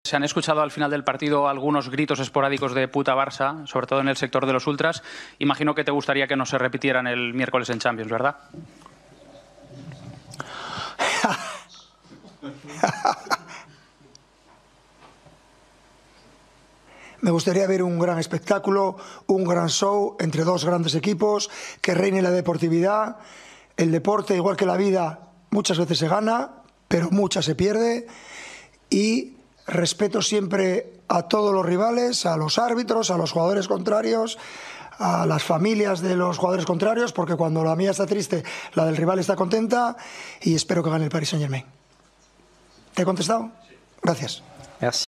Se han escuchado al final del partido algunos gritos esporádicos de puta Barça, sobre todo en el sector de los ultras. Imagino que te gustaría que no se repitieran el miércoles en Champions, ¿verdad? Me gustaría ver un gran espectáculo, un gran show entre dos grandes equipos, que reine la deportividad. El deporte, igual que la vida, muchas veces se gana, pero muchas se pierde. Y respeto siempre a todos los rivales, a los árbitros, a los jugadores contrarios, a las familias de los jugadores contrarios, porque cuando la mía está triste, la del rival está contenta, y espero que gane el Paris Saint-Germain. ¿Te he contestado? Gracias. Merci.